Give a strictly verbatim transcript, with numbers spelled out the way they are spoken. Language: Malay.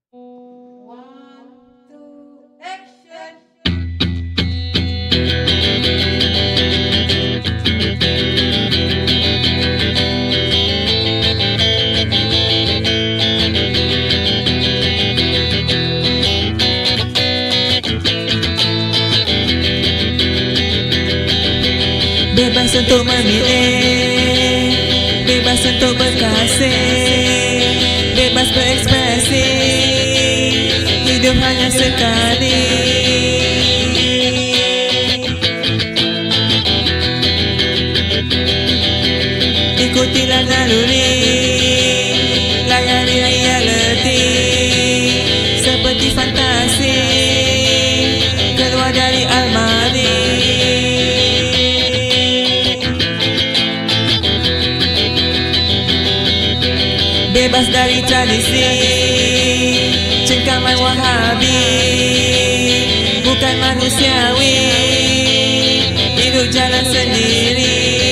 One, two, action. Bebas untuk memilih, bebas untuk berkasih, bebas berekspresi, hidup hanya sekali. Ikutilah naluri, layani reality, seperti fantasi keluar dari almari. Bebas dari tradisi cengkaman Wahabi, bukan manusiawi, hidup jalan sendiri.